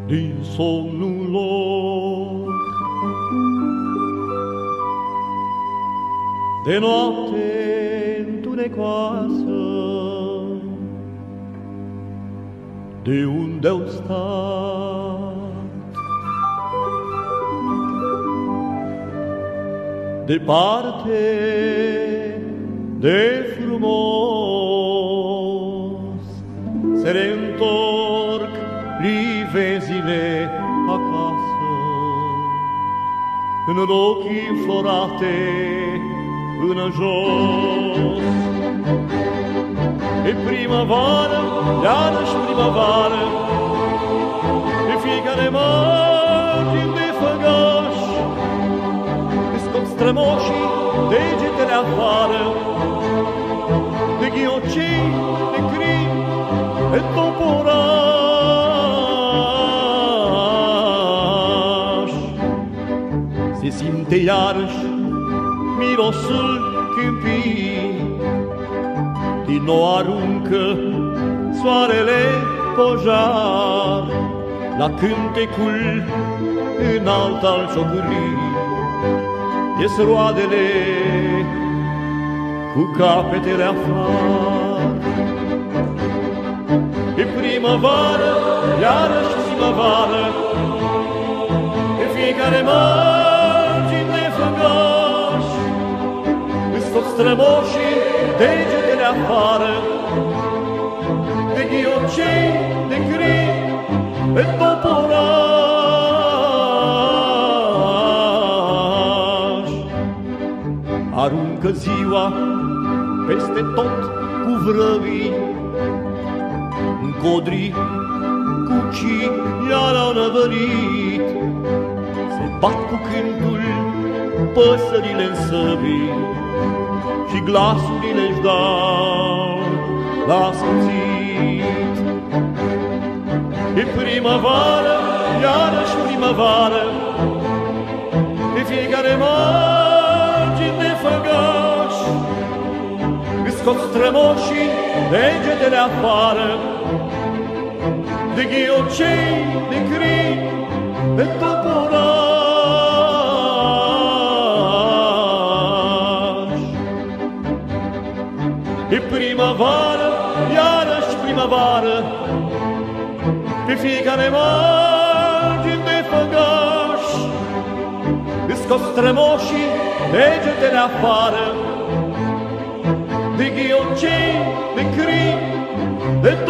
din somnul lor. De noapte întunecoasă, de unde-au stat, departe de frumos, se reîntorc livezile acasă, în ochii înflorate până jos. E primăvară, iarăși primăvară, pe fiecare margini de făgaș, îți scot strămoșii degetele afară, de ghiocei, de crin, de toporaș. Se simte iarăși mirosul câmpii, din nou aruncă soarele pojar la cântecul înalt al ciocârlii. Ies roadele cu capetele afară. E primăvară, iarăși primăvară, pe fiecare margine de făgaș, îți tot strămoșii degetele afară, de ghiocei, de crin, de toporaș. Aruncă ziua peste tot cu vrăvii, în codrii cu cii iar au năvărit, se bat cu cântul păsările în săbii și glasurile își dau la sfârșit. E primăvară, iarăși primăvară, pe fiecare margine de făgaș, îți scot strămoșii degetele afară, de ghiocei, de crin, de toporaș. E primăvară, iarăși primăvară, pe fiecare margine de făgaș, îți scot strămoșii degetele afară, de ghiocei, de crin, de